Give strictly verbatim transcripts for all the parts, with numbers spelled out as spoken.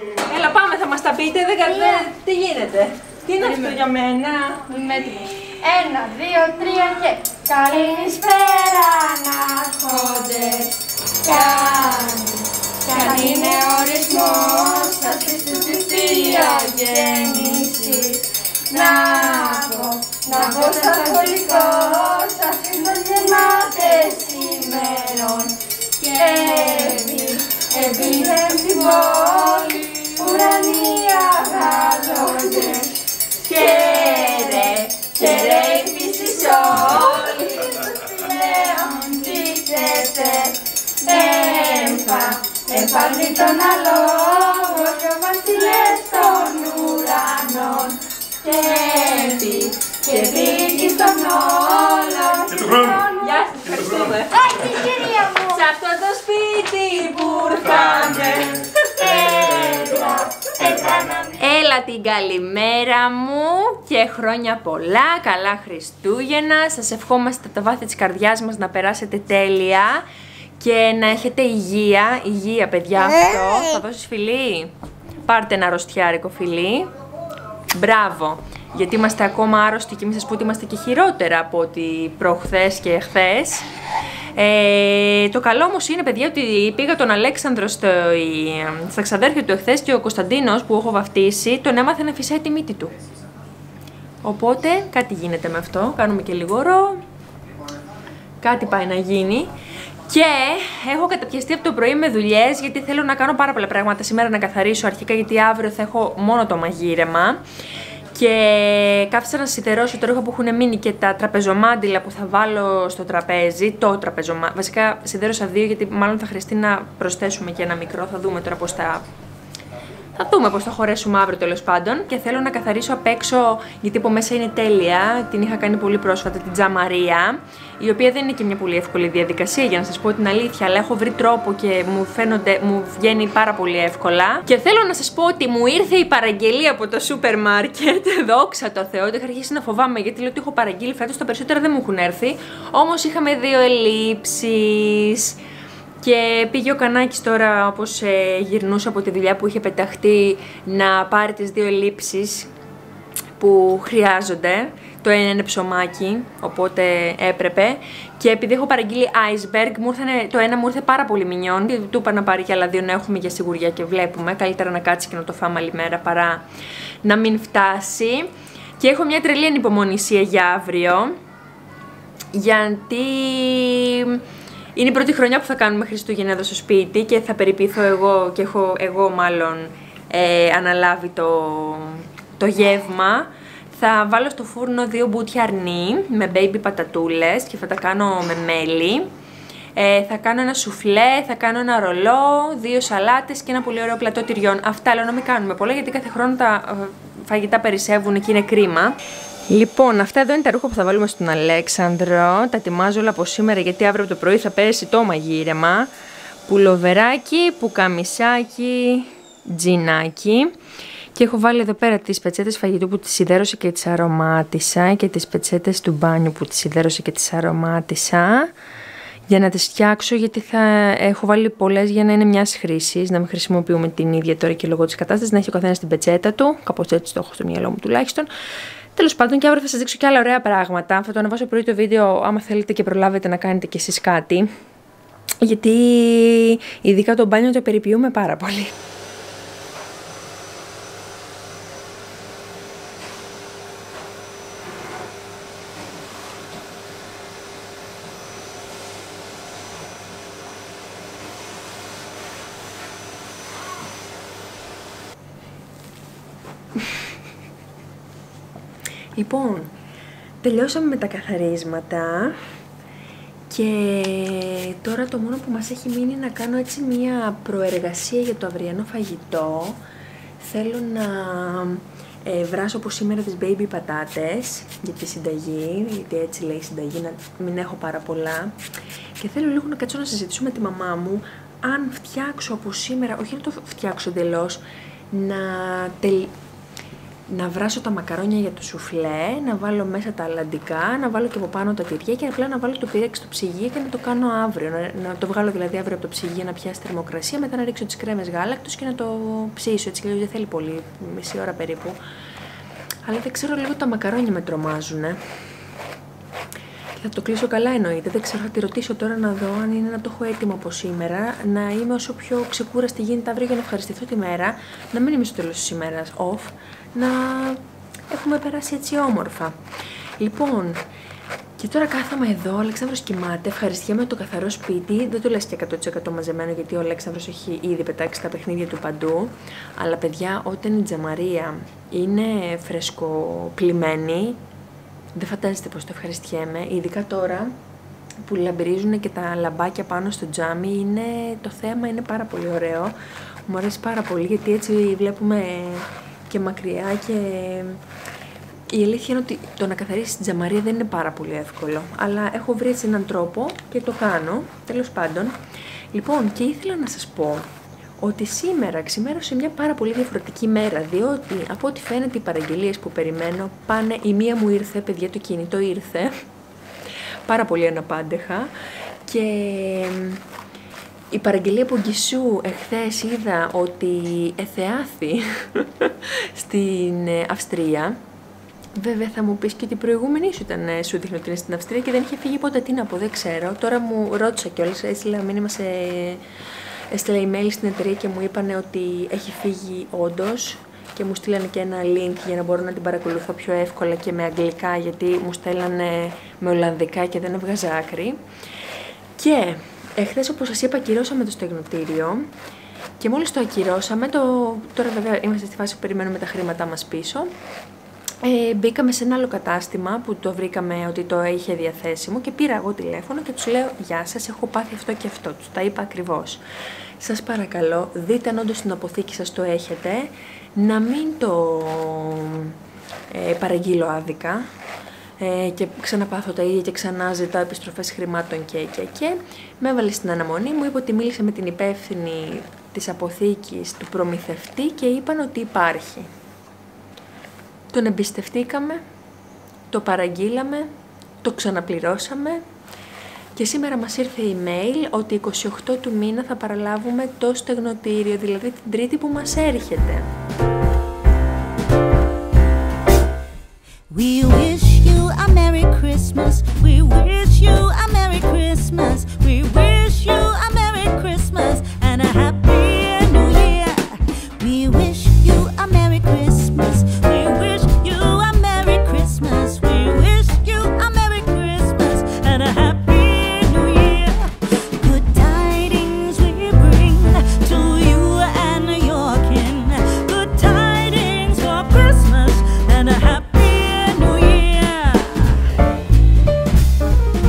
Έλα πάμε, θα μας τα πείτε, δεν κατέ... τι γίνεται. Τι είναι αυτό για μένα. Είμαι έτοιμη. Ένα, δύο, τρία και... Καλησπέρα ανάρχοντες. Κι αν είναι ορισμός, θα στήσουν τη θεία γέννηση. Να πω, να πω στα σχολικό, σας είναι γεμάτες ημερών. Και επίθεν στην πόλη, ουρανία γαλόγες. Χαίρε, χαίρε η φύσης όλη, πλέον δείξετε. Έμφα, εμφανεί τον αλόγο και ο βασιλεύς των ουρανών. Και επί, και επί στον όλων. Και του χρόνου. Γεια σας, ευχαριστούμε. Όχι, κυρία μου. Σε αυτό το σπίτι που ήρθαμε. Έλα την καλημέρα μου και χρόνια πολλά, καλά Χριστούγεννα. Σας ευχόμαστε τα βάθη της καρδιάς μας να περάσετε τέλεια και να έχετε υγεία, υγεία παιδιά αυτό. Θα δώσεις φιλί, πάρτε ένα αρρωστιάρικο φιλί. Μπράβο, γιατί είμαστε ακόμα άρρωστοι και μην σας πω ότι είμαστε και χειρότερα από ότι προχθές και χθες. Ε, το καλό όμως είναι παιδιά ότι πήγα τον Αλέξανδρο στο, στα ξαδέρφια του εχθές και ο Κωνσταντίνος που έχω βαφτίσει τον έμαθε να φυσάει τη μύτη του. Οπότε κάτι γίνεται με αυτό, κάνουμε και λίγο ρο, κάτι πάει να γίνει. Και έχω καταπιαστεί από το πρωί με δουλειές γιατί θέλω να κάνω πάρα πολλά πράγματα σήμερα, να καθαρίσω αρχικά γιατί αύριο θα έχω μόνο το μαγείρεμα. Και κάθισα να σιδερώσω το ρούχα που έχουν μείνει και τα τραπεζομάντιλα που θα βάλω στο τραπέζι. Το τραπεζομάντιλα. Βασικά σιδέρωσα δύο γιατί μάλλον θα χρειαστεί να προσθέσουμε και ένα μικρό. Θα δούμε τώρα πώς θα. Θα δούμε πώς θα χωρέσουμε αύριο τέλος πάντων. Και θέλω να καθαρίσω απ' έξω γιατί από μέσα είναι τέλεια. Την είχα κάνει πολύ πρόσφατα την Τζαμαρία. Η οποία δεν είναι και μια πολύ εύκολη διαδικασία για να σας πω την αλήθεια. Αλλά έχω βρει τρόπο και μου, φαίνονται, μου βγαίνει πάρα πολύ εύκολα. Και θέλω να σας πω ότι μου ήρθε η παραγγελία από το σούπερ μάρκετ. Δόξα τω Θεώ. Είχα αρχίσει να φοβάμαι γιατί λέω ότι έχω παραγγείλει φέτος. Τα περισσότερα δεν μου έχουν έρθει. Όμως είχαμε δύο ελλείψεις. Και πήγε ο Κανάκης τώρα, όπως ε, γυρνούσε από τη δουλειά που είχε πεταχτεί, να πάρει τις δύο ελλείψεις που χρειάζονται. Το ένα είναι ψωμάκι, οπότε έπρεπε. Και επειδή έχω παραγγείλει iceberg, μου ήρθανε, το ένα μου ήρθε πάρα πολύ μινιόν. Γιατί του είπα να πάρει και άλλα δύο να έχουμε για σιγουριά και βλέπουμε. Καλύτερα να κάτσει και να το φάμε άλλη μέρα παρά να μην φτάσει. Και έχω μια τρελή ανυπομονησία για αύριο. Γιατί είναι η πρώτη χρονιά που θα κάνουμε Χριστούγεννα εδώ στο σπίτι και θα περιποιηθώ εγώ και έχω εγώ μάλλον ε, αναλάβει το, το γεύμα. Θα βάλω στο φούρνο δύο μπουτια αρνί με baby πατατούλες και θα τα κάνω με μέλι. Ε, θα κάνω ένα σουφλέ, θα κάνω ένα ρολό, δύο σαλάτες και ένα πολύ ωραίο πλατό τυριών. Αυτά λέω να μην κάνουμε πολλά γιατί κάθε χρόνο τα φαγητά περισσεύουν και είναι κρίμα. Λοιπόν, αυτά εδώ είναι τα ρούχα που θα βάλουμε στον Αλέξανδρο. Τα ετοιμάζω όλα από σήμερα γιατί αύριο το πρωί θα πέσει το μαγείρεμα. Πουλοβεράκι, πουκαμισάκι, τζινάκι. Και έχω βάλει εδώ πέρα τις πετσέτες φαγητού που τις σιδέρωσε και τις αρωμάτισα και τις πετσέτες του μπάνιου που τις σιδέρωσε και τις αρωμάτισα για να τις φτιάξω γιατί θα έχω βάλει πολλές για να είναι μιας χρήσης, να μην χρησιμοποιούμε την ίδια τώρα και λόγω της κατάστασης, να έχει ο καθένας την πετσέτα του, κάπως έτσι το έχω στο μυαλό μου τουλάχιστον. Τέλος πάντων και αύριο θα σας δείξω και άλλα ωραία πράγματα, θα το ανεβάσω πρωί το βίντεο άμα θέλετε και προλάβετε να κάνετε κι εσείς κάτι, γιατί ειδικά το μπάνιο το περιποιούμε πάρα πολύ. Λοιπόν, τελειώσαμε με τα καθαρίσματα και τώρα το μόνο που μας έχει μείνει είναι να κάνω έτσι μία προεργασία για το αυριανό φαγητό. Θέλω να ε, βράσω όπως σήμερα τις baby πατάτες για τη συνταγή, γιατί έτσι λέει η συνταγή, να μην έχω πάρα πολλά. Και θέλω λίγο να κάτσω να συζητήσω με τη μαμά μου αν φτιάξω από σήμερα, όχι να το φτιάξω εντελώς, να τελ... να βράσω τα μακαρόνια για το σουφλέ, να βάλω μέσα τα αλαντικά, να βάλω και από πάνω τα τυριά και απλά να βάλω το πυρέξι στο ψυγείο και να το κάνω αύριο. Να, να το βγάλω δηλαδή αύριο από το ψυγείο να πιάσει θερμοκρασία, μετά να ρίξω τις κρέμες γάλακτος και να το ψήσω. Έτσι και δεν θέλει πολύ, μισή ώρα περίπου. Αλλά δεν ξέρω, λίγο τα μακαρόνια με τρομάζουνε. Θα το κλείσω καλά εννοείται, δεν ξέρω, θα τη ρωτήσω τώρα να δω αν είναι να το έχω έτοιμο από σήμερα, να είμαι όσο πιο ξεκούραστη γίνεται αύριο για να ευχαριστηθώ τη μέρα, να μην είμαι στο τέλος της ημέρας off, να έχουμε περάσει έτσι όμορφα. Λοιπόν, και τώρα κάθομαι εδώ, ο Αλέξανδρος κοιμάται, ευχαριστιέμαι το καθαρό σπίτι, δεν το λες και εκατό τοις εκατό μαζεμένο γιατί ο Αλέξανδρος έχει ήδη πετάξει τα παιχνίδια του παντού, αλλά παιδιά, όταν η τζαμαρία είναι φρεσκοπλημμένη, δεν φαντάζεστε πως το ευχαριστιέμαι, ειδικά τώρα που λαμπυρίζουν και τα λαμπάκια πάνω στο τζάμι, είναι, το θέαμα είναι πάρα πολύ ωραίο, μου αρέσει πάρα πολύ γιατί έτσι βλέπουμε και μακριά και η αλήθεια είναι ότι το να καθαρίσεις την τζαμαρία δεν είναι πάρα πολύ εύκολο, αλλά έχω βρει έτσι έναν τρόπο και το κάνω, τέλος πάντων. Λοιπόν, και ήθελα να σας πω ότι σήμερα ξημέρωσε μια πάρα πολύ διαφορετική μέρα, διότι από ό,τι φαίνεται οι παραγγελίες που περιμένω πάνε, η μία μου ήρθε, παιδιά, το κινητό ήρθε, πάρα πολύ αναπάντεχα, και η παραγγελία από Γκισού εχθές είδα ότι εθεάθη στην Αυστρία. Βέβαια θα μου πεις και ότι η προηγούμενη σου ήταν, σου δείχνει ότι είναι στην Αυστρία και δεν είχε φύγει ποτέ, τι να πω, δεν ξέρω. Τώρα μου ρώτησα κιόλας, έστειλα μήνυμα σε... έστειλα email στην εταιρεία και μου είπανε ότι έχει φύγει όντως και μου στείλανε και ένα link για να μπορώ να την παρακολουθώ πιο εύκολα και με αγγλικά, γιατί μου στέλνανε με ολλανδικά και δεν έβγαζα άκρη. Και εχθές, όπως σας είπα, ακυρώσαμε το στεγνοτήριο και μόλις το ακυρώσαμε, το... τώρα βέβαια είμαστε στη φάση που περιμένουμε τα χρήματά μας πίσω. Ε, μπήκαμε σε ένα άλλο κατάστημα που το βρήκαμε ότι το είχε διαθέσιμο και πήρα εγώ τηλέφωνο και τους λέω «Γεια σας, έχω πάθει αυτό και αυτό». Τους τα είπα ακριβώς. Σας παρακαλώ, δείτε αν όντως στην αποθήκη σας το έχετε, να μην το ε, παραγγείλω άδικα ε, και ξαναπάθω τα ίδια και ξανά ζητάω επιστροφές χρημάτων και και και. Με έβαλε στην αναμονή, μου είπε ότι μίλησε με την υπεύθυνη της αποθήκης του προμηθευτή και είπαν ότι υπάρχει. Τον εμπιστευτήκαμε, το παραγγείλαμε, το ξαναπληρώσαμε και σήμερα μας ήρθε email ότι είκοσι οκτώ του μήνα θα παραλάβουμε το στεγνοτήριο, δηλαδή την Τρίτη που μας έρχεται. We wish you a Merry Christmas. We wish you a Merry Christmas. We wish you a Merry Christmas and a Happy New Year. We wish you a Merry Christmas. We wish you a Merry Christmas. We wish you a Merry Christmas and a Happy New Year. Good tidings we bring to you and your kin. Good tidings for Christmas and a Happy New Year.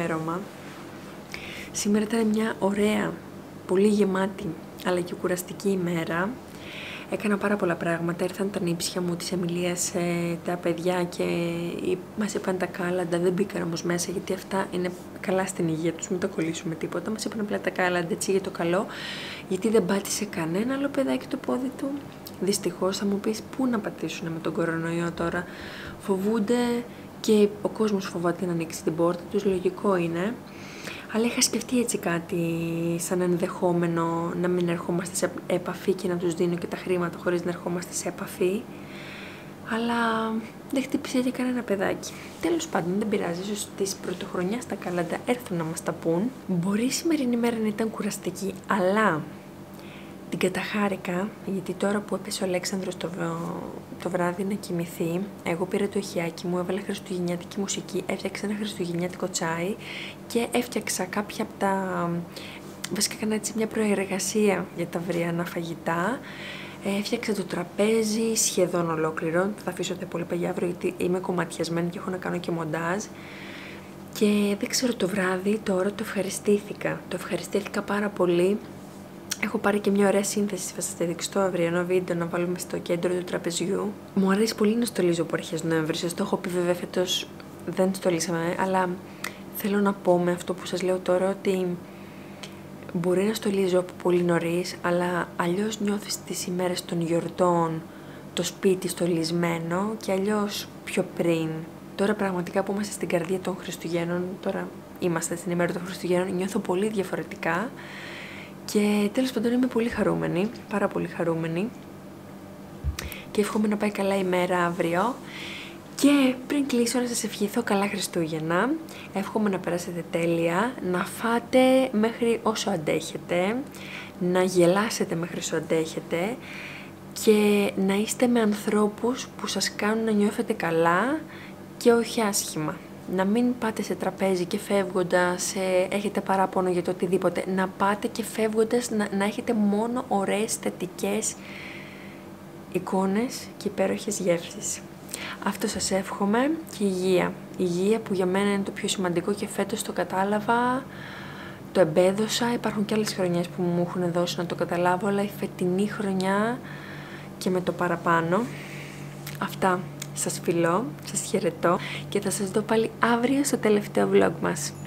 αφιέρωμα. Σήμερα ήταν μια ωραία, πολύ γεμάτη, αλλά και κουραστική ημέρα. Έκανα πάρα πολλά πράγματα, ήρθαν τα νύψια μου της Εμιλίας, ε, τα παιδιά και μας είπαν τα κάλαντα, δεν μπήκαν όμως μέσα γιατί αυτά είναι καλά στην υγεία τους, μην τα κολλήσουμε τίποτα. Μας είπαν απλά τα κάλαντα έτσι για το καλό, γιατί δεν πάτησε κανένα άλλο παιδάκι το πόδι του. Δυστυχώς θα μου πεις πού να πατήσουν με τον κορονοϊό τώρα, φοβούνται και ο κόσμος φοβάται να ανοίξει την πόρτα τους, λογικό είναι. Αλλά είχα σκεφτεί έτσι κάτι σαν ενδεχόμενο να μην ερχόμαστε σε επαφή και να τους δίνω και τα χρήματα χωρίς να ερχόμαστε σε επαφή. Αλλά δεν χτύπησε και κανένα παιδάκι. Τέλος πάντων, δεν πειράζει, ίσως της πρωτοχρονιάς τα κάλαντα έρθουν να μας τα πούν. Μπορεί η σημερινή μέρα να ήταν κουραστική, αλλά την καταχάρηκα, γιατί τώρα που έπεσε ο Αλέξανδρος το, το βράδυ να κοιμηθεί, εγώ πήρα το ηχιάκι μου, έβαλα χριστουγεννιάτικη μουσική, έφτιαξα ένα χριστουγεννιάτικο τσάι και έφτιαξα κάποια από τα... Βασικά έκανα έτσι μια προεργασία για τα αυριανά φαγητά. Έφτιαξα το τραπέζι σχεδόν ολόκληρο, θα αφήσω τα υπόλοιπα για αύριο γιατί είμαι κομματιασμένη και έχω να κάνω και μοντάζ. Και δεν ξέρω, το βράδυ τώρα το ευχαριστήθηκα, το ευχαριστήθηκα πάρα πολύ. Έχω πάρει και μια ωραία σύνθεση, θα σας τη δείξω στο αυριανό βίντεο να βάλουμε στο κέντρο του τραπεζιού. Μου αρέσει πολύ να στολίζω από αρχές Νοέμβρη, σας το έχω πει βέβαια φέτος δεν στολίσαμε, αλλά θέλω να πω με αυτό που σας λέω τώρα ότι μπορεί να στολίζω από πολύ νωρίς, αλλά αλλιώς νιώθεις τις ημέρες των γιορτών το σπίτι στολισμένο και αλλιώς πιο πριν. Τώρα πραγματικά που είμαστε στην καρδία των Χριστουγέννων, τώρα είμαστε στην ημέρα των Χριστουγέννων, νιώθω πολύ διαφορετικά. Και τέλος πάντων είμαι πολύ χαρούμενη, πάρα πολύ χαρούμενη και εύχομαι να πάει καλά η μέρα αύριο. Και πριν κλείσω να σας ευχηθώ καλά Χριστούγεννα, εύχομαι να περάσετε τέλεια, να φάτε μέχρι όσο αντέχετε, να γελάσετε μέχρι όσο αντέχετε και να είστε με ανθρώπους που σας κάνουν να νιώθετε καλά και όχι άσχημα. Να μην πάτε σε τραπέζι και φεύγοντας ε, έχετε παράπονο για το οτιδήποτε. Να πάτε και φεύγοντας να, να έχετε μόνο ωραίες θετικές εικόνες και υπέροχες γεύσεις. Αυτό σας εύχομαι και υγεία. Υγεία που για μένα είναι το πιο σημαντικό και φέτος το κατάλαβα, το εμπέδωσα. Υπάρχουν και άλλες χρονιές που μου έχουν δώσει να το καταλάβω, αλλά η φετινή χρονιά και με το παραπάνω. Αυτά. Σας φιλώ, σας χαιρετώ και θα σας δω πάλι αύριο στο τελευταίο vlog μας.